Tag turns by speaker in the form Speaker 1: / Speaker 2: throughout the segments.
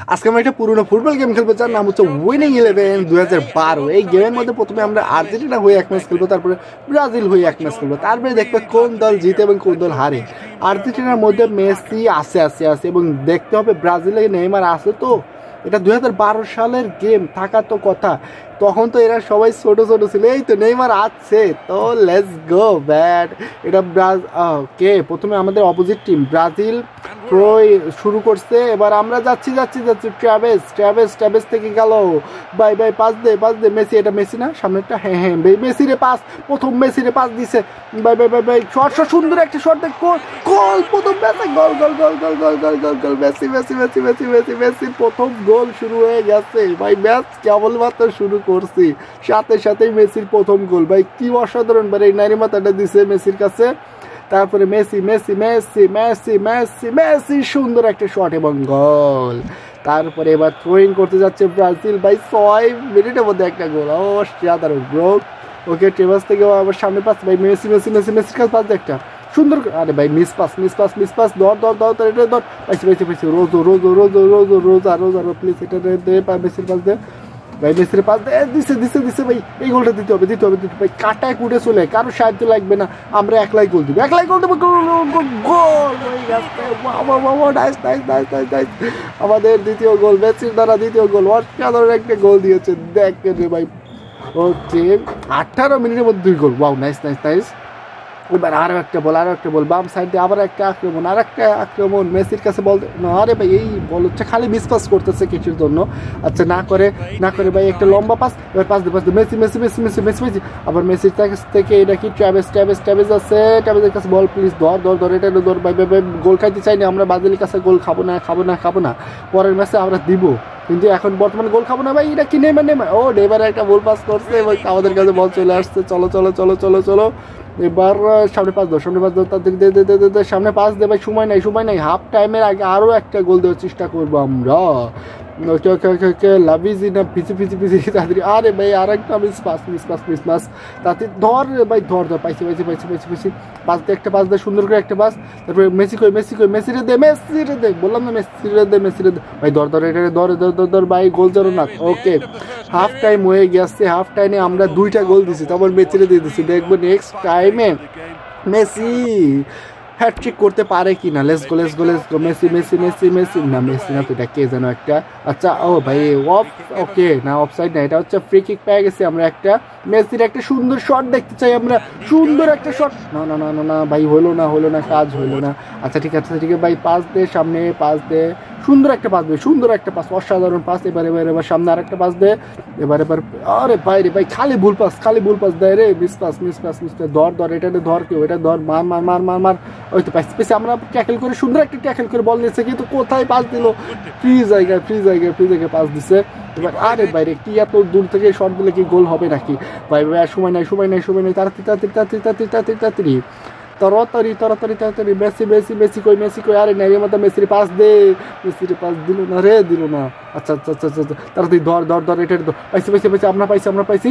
Speaker 1: আজকে আমরা একটা পুরোনো ফুটবল গেম খেলবো, যার নাম হচ্ছে উইনিং 11 2012। এই গেমের মধ্যে প্রথমে আমরা আর্জেন্টিনা হয়ে এক ম্যাচ খেলবো, তারপরে ব্রাজিল হয়ে এক ম্যাচ খেলবো, তারপরে দেখবে কোন দল জিতে এবং কোন দল হারে। আর্জেন্টিনার মধ্যে মেসি আছে এবং দেখতে হবে ব্রাজিলে নেইমার আছে। তো এটা 2012 সালের গেম, থাকা তো কথা, তখন তো এরা সবাই ছোট ছোট ছিল। এই তো নেইমার আছে, তো লেটস গো ব্যাট। এটা কে প্রথমে আমাদের অপোজিট টিম ব্রাজিল শুরু করছে। এবার আমরা যাচ্ছি ট্র্যাভেস থেকে গেল বাই পাস দে মেসি। এটা মেসি না সামনেটা? হ্যাঁ মেসি রে পাস, প্রথম মেসি রে পাস দিছে। বাই শট সুন্দর একটা শট, দেখ গোল, প্রথম ম্যাচে গোল মেসি প্রথম গোল শুরু হয়ে গেছে ভাই। ম্যাচ কেবলমাত্র শুরু করছি, সাথে মেসির প্রথম গোল ভাই, কি অসাধারণ ভাই। এই নারী মাথাটা দিছে মেসির কাছে, তারপরে মেসি সুন্দর একটা শট এবং গোল। তারপরে এবার থ্রোইং করতে যাচ্ছে ব্রাজিল ভাই, 6 মিনিটের মধ্যে একটা গোল, অসাধারণ গোল। ওকে ট্রেভাস থেকে আবার সামনে পাস ভাই, মেসির কাছে পাস একটা সুন্দর, আরে ভাই মিস পাস ধর এটা ধর, পাইছি রোজা প্লিজ এটা দে মেসির পাস দে ভাই, মেসির পাস দিছে ভাই। এই গোলটা দিতে হবে ভাই, কাটায় কুটে চলে, কারো সাহায্য লাগবে না, আমরা একলাই গোল দেবো গোল হয়ে গেছে। আমাদের দ্বিতীয় গোল, মেসির দ্বারা দ্বিতীয় গোল, অসাধারণ একটা গোল দিয়েছে দেখেন রে ভাই। ওকে 18 মিনিটের মধ্যে 2 গোল, ওয়াও নাইস। এবার আরো একটা বল বাম সাইডে, আবার একটা আক্রমণ মেসির কাছে বল না, আরে ভাই এই বল হচ্ছে খালি মিস পাস করতেছে কিছুর জন্য। আচ্ছা না করে ভাই একটা লম্বা পাস, এবার পাস দে মেসি। আবার মেসির কাছ থেকে এটা কি ট্র্যাভেস আছে, ট্র্যাভেসের কাছে বল প্লিজ ধর এটা ধর ভাই গোল খাইতে চাইনি আমরা, ব্রাজিলের কাছে গোল খাবো না, পরের ম্যাচে আমরা দিব, কিন্তু এখন বর্তমানে গোল খাবো না ভাই। এটা কি নেইমার নেইমার একটা গোল পাস করছে এবং আমাদের কাছে বল চলে আসছে। চলো এবার সামনে পাস দাও তাদের সামনে পাস দে ভাই, সময় নাই। হাফ টাইমের আগে আরো একটা গোল দেওয়ার চেষ্টা করবো আমরা। লাভিজি না পিছি তাড়াতাড়ি, আরে ভাই আর একটা মিস পাস তাতে ধর ভাই ধর পাইছি পাস দে, একটা পাস দে সুন্দর করে একটা পাস। তারপরে মেসিরে দে বললাম না, মেসিরে দে ভাই ধর এটা ধর ভাই, গোল যেন না। ওকে হাফ টাইম হয়ে গেছে, হাফ টাইমে আমরা 2টা গোল দিছি, তারপর মেসিরে দিয়ে দিচ্ছি। দেখবো নেক্সট টাইমে মেসি হ্যাটট্রিক করতে পারে কি না। লেটস গো মেসি না তো, এটা কে যেন একটা, আচ্ছা ও ভাই ওকে না অফসাইড না, এটা হচ্ছে ফ্রি কিক পেয়ে গেছি আমরা একটা। মেসির একটা সুন্দর শট দেখতে চাই আমরা, সুন্দর একটা শট, না ভাই হলো না, কাজ হলো না। আচ্ছা ঠিক আছে ভাই, পাস দে সামনে, পাস দে সুন্দর একটা পাস, অসাধারণ পাস। এবার সামনে আর একটা পাস দে, এবার আরে ভাই খালি ভুল পাস দেয় রে, মিস পাস ধর এটা ধর, কেউ এটা ধর, মার ওই তো পাইছি আমরা ট্যাকেল করে, সুন্দর একটা ট্যাকেল করে বল নিয়েছে, কিন্তু কোথায় পাস দিল, ফ্রি জায়গায় পাস দিছে। এবার আরে বাইরে কি এত দূর থেকে শট দিলে কি গোল হবে নাকি ভাই, সময় নাই তাড়াতাড়ি মেসি কই আরে নাই মতো মেসির পাস দে, দিল না। আচ্ছা তাড়াতাড়ি ধর এটা পাইছি আমরা পাইছি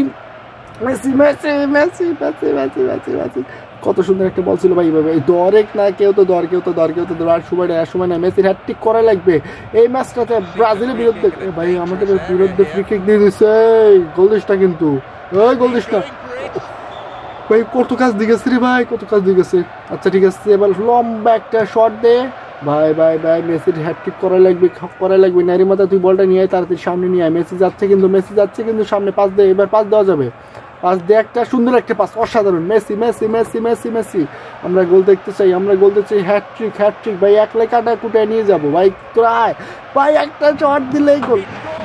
Speaker 1: মেসি কত সুন্দর একটা বল ছিল ভাই। দরেক না কেউ তো ধর, আর সময় নাই মেসির হ্যাটট্রিক করা লাগবে এই ম্যাচটাতে ব্রাজিলের বিরুদ্ধে। ভাই আমাদের বিরুদ্ধে ফ্রি কিক দিয়ে দিচ্ছে, গোল দিসটা কিন্তু, ওই গোল দিসটা ভাই, কত কাজ দিয়েছে রে ভাই, আচ্ছা ঠিক আছে, এবার লম্বা একটা শট দে ভাই মেসির হ্যাটট্রিক করা লাগবে। নারী মাথা তুই বলটা নিয়ে তাড়াতাড়ি সামনে নিয়ে আয়, মেসি যাচ্ছে কিন্তু সামনে পাস দে, এবার পাস দেওয়া যাবে, পাস দে একটা সুন্দর একটা পাস, অসাধারণ মেসি। আমরা গোল দেখতে চাই, হ্যাটট্রিক ভাই, একলাই কাটা কুটায় নিয়ে যাবো ভাই, তোরা আয় ভাই, একটা শট দিলেই goal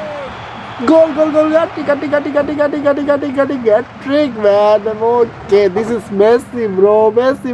Speaker 1: hat-trick man. Okay this is Messi bro, Messi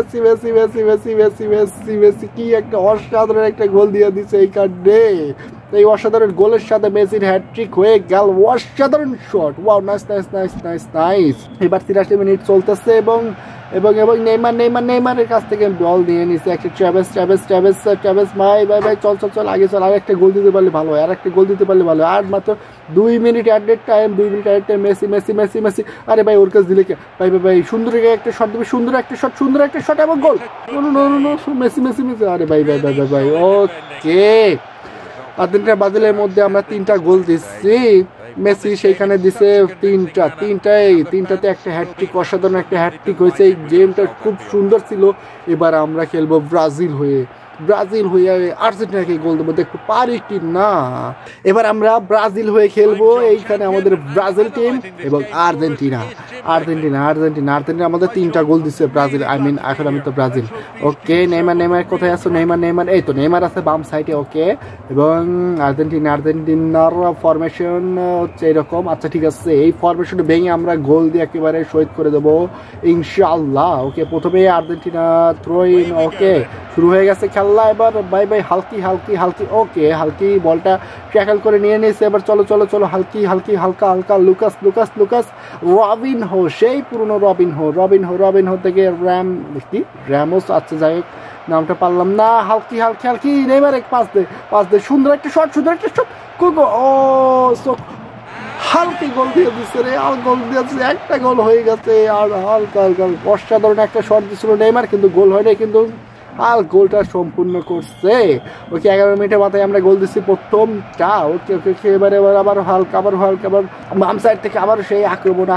Speaker 1: কি একটা অসাধারণ একটা গোল দিয়ে দিছে এই কার্ডে। এই অসাধারণ গোলের সাথে মেসির হ্যাটট্রিক হয়ে গেল, অসাধারণ শট, ওয়াও নাইস। এবার 83 মিনিট চলতেছে এবং নেইমারের কাছ থেকে বল নিয়ে নিছে একটা ট্র্যাভেস ভাই চল আগে চল, আর একটা গোল দিতে পারলে ভালো হয়, আর মাত্র 2 মিনিট অ্যাডেড টাইম, মেসি আরে ভাই ওর কাছে দিলে কে ভাই সুন্দর একটা শট দেবে, সুন্দর একটা শট এবং গোল, মেসি আরে ভাই ওকে আর্জেন্টিনা ব্রাজিলের মধ্যে আমরা 3টা গোল দিচ্ছি, মেসি সেইখানে দিছে তিনটাতে একটা হ্যাটট্রিক, অসাধারণ একটা হ্যাটট্রিক হয়েছে। এই গেমটা খুব সুন্দর ছিল। এবার আমরা খেলবো ব্রাজিল হয়ে আর্জেন্টিনাকে গোল দেবো, দেখতে পারি কি না। এবার আমরা ব্রাজিল হয়ে খেলবো। এইখানে আমাদের ব্রাজিল টিম এবং আর্জেন্টিনা আমাদের 3টা গোল দিচ্ছে ব্রাজিল, এখন আমি তো ব্রাজিল। ওকে, নেইমার কোথায় আছো? নেইমার এই তো নেইমার আছে বাম সাইডে। ওকে, এবং আর্জেন্টিনার ফরমেশন হচ্ছে এরকম। আচ্ছা ঠিক আছে, এই ফরমেশন ভেঙে আমরা গোল দিয়ে একেবারে শহীদ করে দেবো ইনশাআল্লাহ। ওকে, প্রথমে আর্জেন্টিনা থ্রো ইন। ওকে, শুরু হয়ে গেছে খেলা। এবার বাই হালকি। ওকে, হালকি বলটা ট্যাকল করে নিয়ে নিয়েছে। এবার চলো হালকি হালকা লুকাস রবিনহো, সেই পুরনো রবিনহো থেকে র্যামোস। আচ্ছা যাই হোক, নামটা পারলাম না। হালকি নেইমার এক পাস দে, সুন্দর একটা শট। ও হালকি গোল দিয়ে দিচ্ছে রে, গোল দিয়েছে, একটা গোল হয়ে গেছে। আর হালকা অসাধারণ একটা শট দিচ্ছিল নেইমার, কিন্তু গোল হয় নাই, কিন্তু গোলটা সম্পূর্ণ করছে। ওকে, 11 মিনিটের মাথায় আমরা গোল দিচ্ছি প্রথমটা। ওকে, এবার আবার হালকা বাম সাইড থেকে আবার সেই আক্রমণ।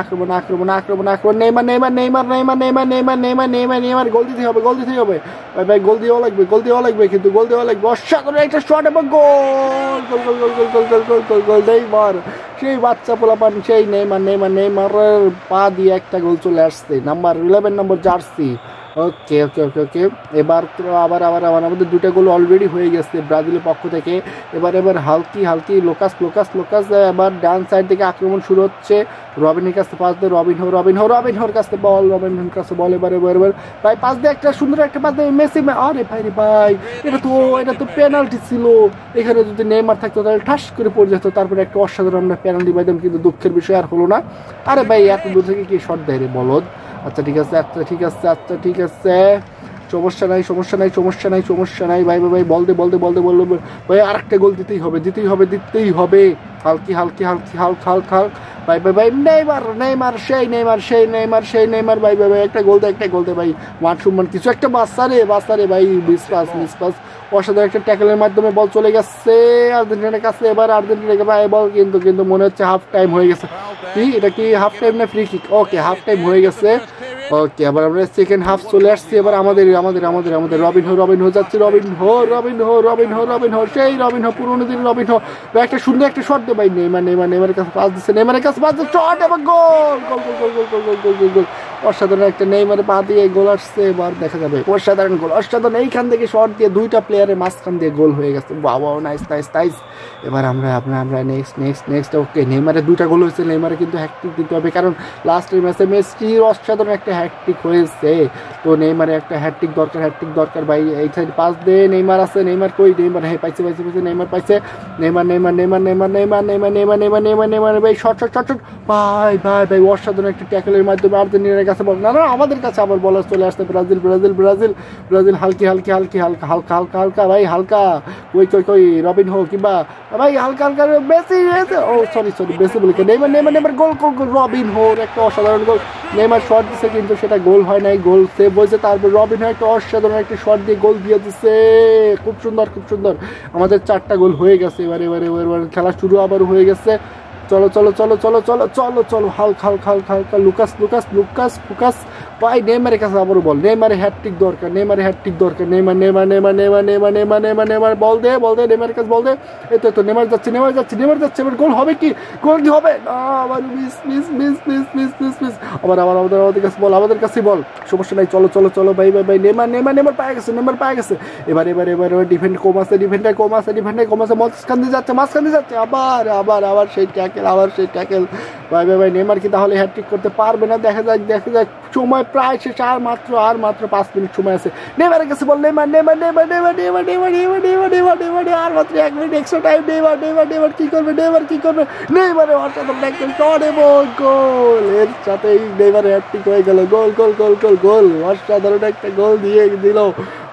Speaker 1: নেইমার গোল দিতে হবে ভাই, গোল দেওয়া লাগবে কিন্তু গোল দেওয়া লাগবে। অসাধারণ একটা শট এবং গোল নেইমার, সেই বাচ্চা পোলাপান, সেই নেইমারের পা দিয়ে একটা গোল চলে আসছে, নাম্বার 11 নম্বর জার্সি। ওকে, এবার আবার আমাদের 2টা গোল অলরেডি হয়ে গেছে ব্রাজিলের পক্ষ থেকে। এবার হালকি লোকাস। এবার ডান সাইড থেকে আক্রমণ শুরু হচ্ছে। রবিনের কাছে পাস দেয়, রবিনহোর কাছে বল, এবার ভাই পাস দিয়ে একটা সুন্দর একটা পাস দেয় মেসি। আরে ভাই এটা তো পেনাল্টি ছিল। এখানে যদি নেইমার থাকতো তাহলে ঠাস করে পড়ে যেত। তারপরে একটা অসাধারণ আমরা পেনাল্টি পাইতাম, কিন্তু দুঃখের বিষয় আর হলো না। আরে ভাই, এত দূর থেকে কি শট দেয় রে বলদ। আচ্ছা ঠিক আছে, সমস্যা নাই ভাই বল দে ভাই, আরেকটা গোল দিতেই হবে। হালকি ভাই নেইমার সেই নেইমার ভাই একটা গোল দে ভাই, মান সম্মান কিছু একটা বাচ্চারে ভাই, মিস পাস অসাধারণ একটা ট্যাকলের মাধ্যমে বল চলে গেছে আর্জেন্টিনার কাছে। এবার আর্জেন্টিনাকে ভাই বল কিন্তু মনে হচ্ছে হাফ টাইম হয়ে গেছে। এটা কি হাফ টাইম না free kick? Okay, half time হয়ে গেছে। ওকে, আবার আমরা সেকেন্ড হাফ চলে আসছি। এবার আমাদের রবিনহো যাচ্ছে, রবিনহো সেই পুরোনো দিন রবিনহো, একটা সুন্দর একটা শট দে ভাই। নেইমারের কাছে পাস দিচ্ছে, শট এবং গোল। অসাধারণ একটা নেইমারে পা দিয়ে গোল আসছে। এবার দেখা যাবে অসাধারণ গোল, এইখান থেকে শট দিয়ে 2টা প্লেয়ারের মাঝখান দিয়ে গোল হয়ে গেছে। Wow, nice. এবার আমরা নেক্সট। ওকে, নেইমারের 2টা গোল হয়েছে। নেইমারে কিন্তু হ্যাটট্রিক দিতে হবে, কারণ লাস্টের ম্যাচে মেসির অসাধারণ একটা হ্যাটট্রিক হয়েছে। তো নেইমারে একটা হ্যাটট্রিক দরকার ভাই। এই সাইড পাস দে, নেইমার আছে, নেইমার কই? নেইমার পাইছে, নেইমার পাইছে। নেইমার ভাই শট ভাই অসাধারণ একটা ট্যাকলের মাধ্যমে আর্জেন্টিনার কাছে বল, না আমাদের কাছে আবার বল চলে আসছে। ব্রাজিল হালকা ভাই, হালকা কই রবিনহো কিংবা ভাই হালকা মেসি। ও সরি মেসি বলে নেইমার গোল রবিনহোর একটা অসাধারণ গোল। নেইমার শট দিচ্ছে, কিন্তু সেটা গোল হয় নাই, গোল সেভ হয়েছে। তারপর রবিনহো একটা অসাধারণ একটা শট দিয়ে গোল দিয়ে দিচ্ছে। খুব সুন্দর আমাদের 4টা গোল হয়ে গেছে। এবার খেলা শুরু আবার হয়ে গেছে। চলো হালকা লুকাস ভাই, নেইমারের কাছে আবারও বল। নেইমারের হ্যাটট্রিক দরকার। নেইমার বল দে নেইমারের কাছে বল দে। এই তো নেইমার যাচ্ছে। এবার গোল হবে কি হবে না, আবার মিস। আবার আমাদের কাছে বল, সমস্যা নাই। চলো ভাই নেইমার পায়ে গেছে। এবার ডিফেন্ড কম আছে, মাঝখান দিয়ে যাচ্ছে। আবার সেই ট্যাকেল ভাই নেইমার কি তাহলে হ্যাটট্রিক করতে পারবে না? দেখা যাক, সময় প্রায় শেষ, আর মাত্র 5 মিনিট সময় আছে। নেইমারের কাছে বল, নেইমার আর মাত্র 1 মিনিট এক্সট্রা টাইম। নেইমার কি করবে? নেইমারের অসাধারণ একটা শট এবং গোল। এর সাথেই নেইমারের হ্যাটট্রিক হয়ে গেল। গোল অসাধারণ একটা গোল দিয়ে দিল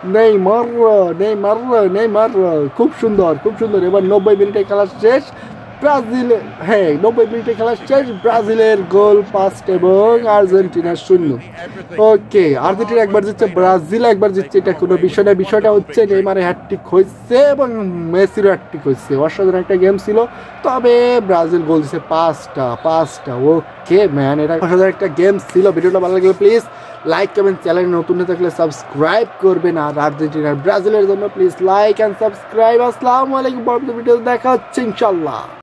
Speaker 1: নেইমার। খুব সুন্দর। এবার 90 মিনিটে খেলা শেষ। ব্রাজিল, হ্যাঁ 90 মিনিটে খেলা শেষ, ব্রাজিলের গোল 5 এবং আর্জেন্টিনার 0। ওকে, আর্জেন্টিনা একবার জিতছে, ব্রাজিল একবার জিতছে, এটা কোনো বিষয় না। বিষয়টা হচ্ছে নেইমারের হ্যাটট্রিক হয়েছে এবং মেসিরও হ্যাটট্রিক হয়েছে। অসাধারণ একটা গেম ছিল, তবে ব্রাজিল গোল দিচ্ছে 5টা। ওকে ম্যান, এটা অসাধারণ একটা গেম ছিল। ভিডিওটা ভালো লাগলে প্লিজ লাইক কমেন্ট, চ্যানেল নতুন হয়ে থাকলে সাবস্ক্রাইব করবেন, আর আর্জেন্টিনার ব্রাজিলের জন্য প্লিজ লাইক অ্যান্ড সাবস্ক্রাইব। আসসালামু আলাইকুম, পরবর্তী ভিডিও দেখা হচ্ছে ইনশাল্লাহ।